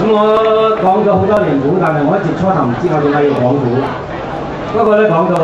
咁我講咗好多年股，但係我一直初頭唔知我點解要講股。不過咧講到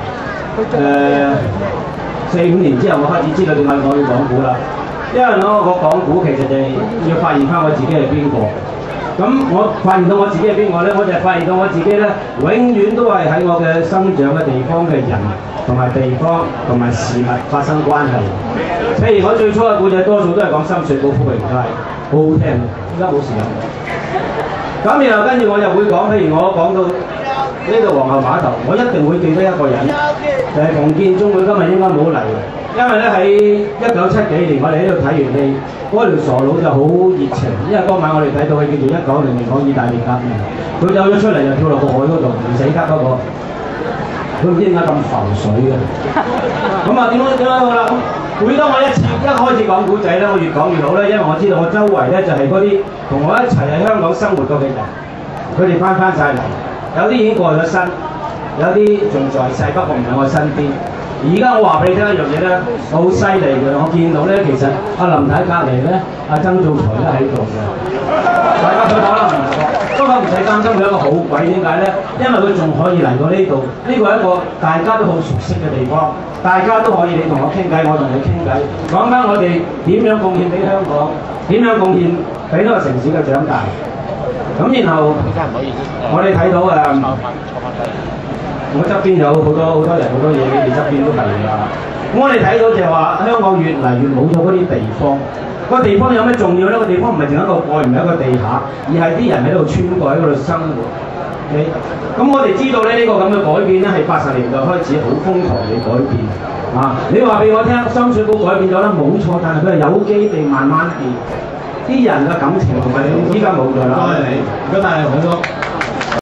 4、5年之後，我開始知道點解我要講股啦。因為我講股其實就係要發現翻我自己係邊個。咁我發現到我自己係邊個咧，我就係發現到我自己咧，永遠都係喺我嘅生長嘅地方嘅人同埋地方同埋事物發生關係。譬如我最初嘅故仔多數都係講深水埗福榮街，好好聽，而家冇時間。咁然後跟住我就會講，譬如我講到呢度皇后碼頭，我一定會記得一個人，就係馮建中，佢今日應該冇嚟，因為咧喺1970幾年我哋喺度睇完戲，嗰條傻佬就好熱情，因為嗰晚我哋睇到佢叫做1900講意大利革命，佢走咗出嚟就跳落個海嗰度，唔死得嗰個，佢唔知點解咁浮水嘅。咁啊點解好啦？每當我一開始講古仔咧，我越講越好咧，因為我知道我周圍咧就係嗰啲同我一齊喺香港生活過嘅人，佢哋翻晒嚟，有啲已經過咗身，有啲仲在世，不過唔喺我身邊。而家我話俾你聽一樣嘢咧，好犀利嘅，我見到咧其實阿林太隔離咧，阿曾灶財都喺度嘅，大家佢可能唔覺，不過唔使擔心佢一個好鬼，點解咧？因為佢仲可以嚟到呢度，呢個係一個大家都好熟悉嘅地方。大家都可以，你同我傾偈，我同你傾偈，講翻我哋點樣貢獻俾香港，點樣貢獻俾呢個城市嘅長大。咁然後我哋睇到我側邊有好多人好多嘢，你哋側邊都係㗎。咁我哋睇到就係話香港越嚟越冇咗嗰啲地方。個地方有咩重要咧？個地方唔係淨係一個蓋，唔係一個地下，而係啲人喺度穿過喺嗰度生活。咁我哋知道咧，呢個咁嘅改變咧係80年代開始好瘋狂嘅改變啊！你話俾我聽，深水埗改變咗啦，冇錯，但係佢係有機地慢慢變，啲人嘅感情同埋依家冇咗啦。多謝你，而家帶嚟好多。